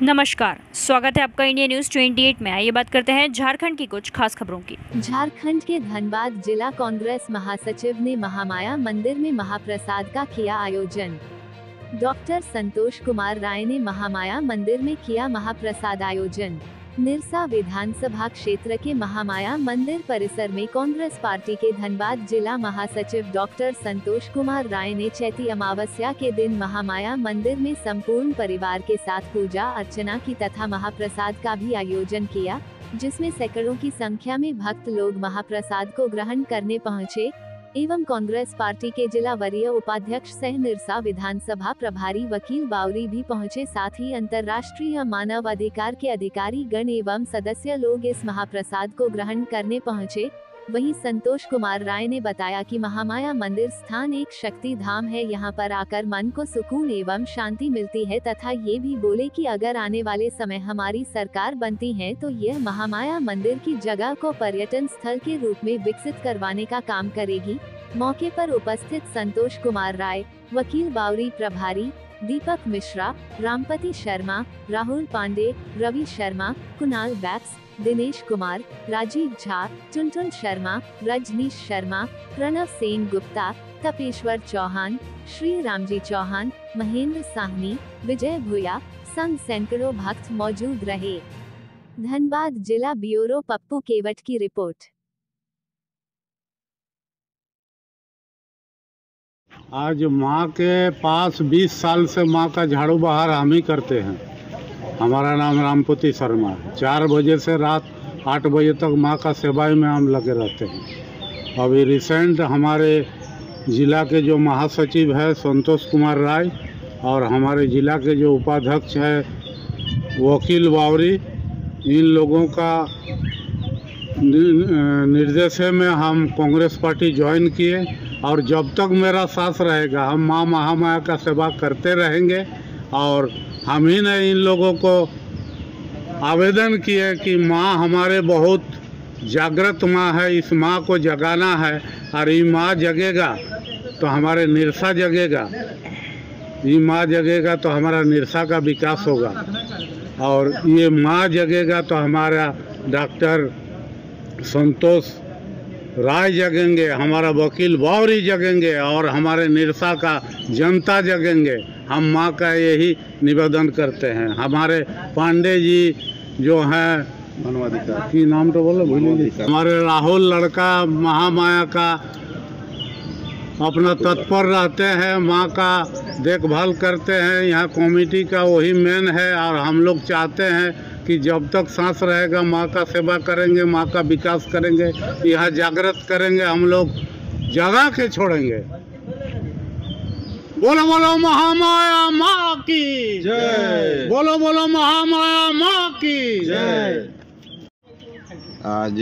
नमस्कार, स्वागत है आपका इंडिया न्यूज 28 में। आइए बात करते हैं झारखंड की कुछ खास खबरों की। झारखंड के धनबाद जिला कांग्रेस महासचिव ने महामाया मंदिर में महाप्रसाद का किया आयोजन। डॉक्टर संतोष कुमार राय ने महामाया मंदिर में किया महाप्रसाद आयोजन। निरसा विधानसभा क्षेत्र के महामाया मंदिर परिसर में कांग्रेस पार्टी के धनबाद जिला महासचिव डॉक्टर संतोष कुमार राय ने चैती अमावस्या के दिन महामाया मंदिर में संपूर्ण परिवार के साथ पूजा अर्चना की तथा महाप्रसाद का भी आयोजन किया, जिसमें सैकड़ों की संख्या में भक्त लोग महाप्रसाद को ग्रहण करने पहुंचे एवं कांग्रेस पार्टी के जिला वरीय उपाध्यक्ष सह निरसा विधानसभा प्रभारी वकील बावरी भी पहुंचे। साथ ही अंतर्राष्ट्रीय मानव अधिकार के अधिकारी गण एवं सदस्य लोग इस महाप्रसाद को ग्रहण करने पहुंचे। वहीं संतोष कुमार राय ने बताया कि महामाया मंदिर स्थान एक शक्ति धाम है, यहां पर आकर मन को सुकून एवं शांति मिलती है तथा ये भी बोले कि अगर आने वाले समय हमारी सरकार बनती है तो यह महामाया मंदिर की जगह को पर्यटन स्थल के रूप में विकसित करवाने का काम करेगी। मौके पर उपस्थित संतोष कुमार राय, वकील बावरी प्रभारी, दीपक मिश्रा, रामपति शर्मा, राहुल पांडे, रवि शर्मा, कुणाल बैक्स, दिनेश कुमार, राजीव झा, टुनटुन शर्मा, रजनीश शर्मा, प्रणव सेन गुप्ता, तपेश्वर चौहान, श्री रामजी चौहान, महेंद्र साहनी, विजय भुया संग सैकड़ों भक्त मौजूद रहे। धनबाद जिला ब्यूरो पप्पू केवट की रिपोर्ट। आज माँ के पास 20 साल से माँ का झाड़ू बहार हम ही करते हैं। हमारा नाम रामपति शर्मा है। 4 बजे से रात 8 बजे तक माँ का सेवाई में हम लगे रहते हैं। अभी रिसेंट हमारे ज़िला के जो महासचिव है संतोष कुमार राय और हमारे ज़िला के जो उपाध्यक्ष है वकील बावरी, इन लोगों का निर्देश में हम कांग्रेस पार्टी ज्वाइन किए और जब तक मेरा सांस रहेगा हम माँ महामाया का सेवा करते रहेंगे। और हम ही ने इन लोगों को आवेदन किए कि माँ हमारे बहुत जागृत माँ है, इस माँ को जगाना है और ये माँ जगेगा तो हमारे निरसा जगेगा, ये माँ जगेगा तो हमारा निरसा का विकास होगा और ये माँ जगेगा तो हमारा डॉक्टर संतोष राय जगेंगे, हमारा वकील बावरी जगेंगे और हमारे निरसा का जनता जगेंगे। हम माँ का यही निवेदन करते हैं। हमारे पांडे जी जो हैं मानवाधिकार की नाम तो बोलो भूलिए, हमारे राहुल लड़का महामाया का अपना तत्पर रहते हैं, माँ का देखभाल करते हैं। यहाँ कमेटी का वही मेन है और हम लोग चाहते हैं कि जब तक सांस रहेगा माँ का सेवा करेंगे, माँ का विकास करेंगे, यहाँ जागृत करेंगे, हम लोग जगा के छोड़ेंगे। बोलो बोलो महामाया माँ की जय, बोलो बोलो महामाया माँ की जय। आज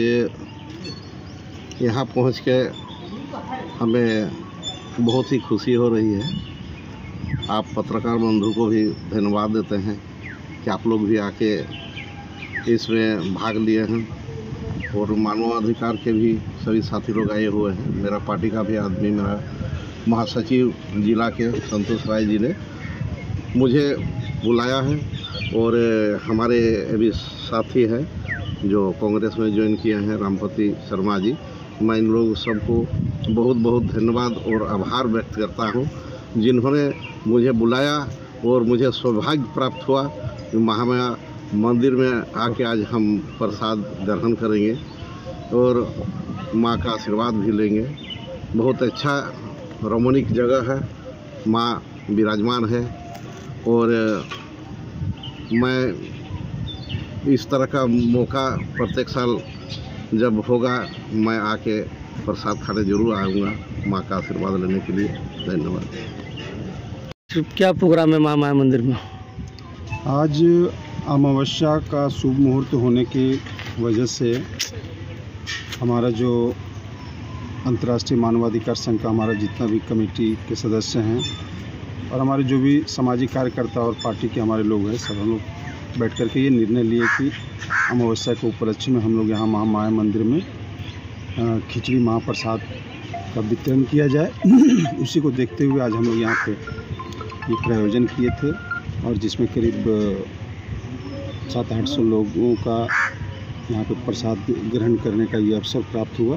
यहाँ पहुँच के हमें बहुत ही खुशी हो रही है। आप पत्रकार बंधु को भी धन्यवाद देते हैं कि आप लोग भी आके इसमें भाग लिए हैं और मानवाधिकार के भी सभी साथी लोग आए हुए हैं। मेरा पार्टी का भी आदमी, मेरा महासचिव जिला के संतोष राय जी ने मुझे बुलाया है और हमारे अभी साथी हैं जो कांग्रेस में ज्वाइन किए हैं रामपति शर्मा जी। मैं इन लोग सबको बहुत बहुत धन्यवाद और आभार व्यक्त करता हूं जिन्होंने मुझे बुलाया और मुझे सौभाग्य प्राप्त हुआ कि महामाया मंदिर में आके आज हम प्रसाद ग्रहण करेंगे और माँ का आशीर्वाद भी लेंगे। बहुत अच्छा रोमांटिक जगह है, माँ विराजमान है और मैं इस तरह का मौका प्रत्येक साल जब होगा मैं आके प्रसाद खाने जरूर आऊँगा माँ का आशीर्वाद लेने के लिए। धन्यवाद। क्या प्रोग्राम है महामाया मंदिर में? आज अमावस्या का शुभ मुहूर्त होने की वजह से हमारा जो अंतर्राष्ट्रीय मानवाधिकार संघ का हमारा जितना भी कमेटी के सदस्य हैं और हमारे जो भी सामाजिक कार्यकर्ता और पार्टी के हमारे लोग हैं, सब हम लोग बैठ कर के ये निर्णय लिए कि अमावस्या के उपलक्ष्य में हम लोग यहाँ महामाया मंदिर में खिचड़ी महाप्रसाद का वितरण किया जाए। उसी को देखते हुए आज हम लोग यहाँ पे ये प्रायोजन किए थे और जिसमें करीब 700-800 लोगों का यहाँ पे प्रसाद ग्रहण करने का ये अवसर प्राप्त हुआ।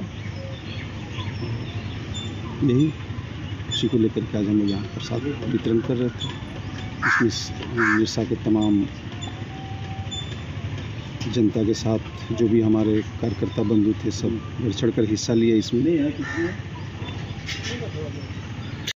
यही उसी को लेकर के आज हम लोग यहाँ प्रसाद वितरण कर रहे थे। इसमें निरसा के तमाम जनता के साथ जो भी हमारे कार्यकर्ता बंधु थे सब बढ़ चढ़ कर हिस्सा लिए इसमें।